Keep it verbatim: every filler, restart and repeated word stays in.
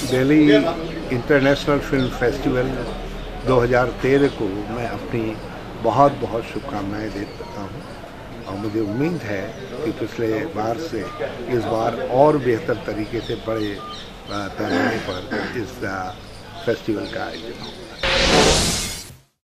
Delhi international film festival दो हज़ार तेरह को मैं अपनी बहुत बहुत शुभकामनाएं देता हूँ और मुझे उम्मीद है कि पिछले बार से इस बार और बेहतर तरीके से बड़े पैमाने पर इस फेस्टिवल का आयोजन होगा।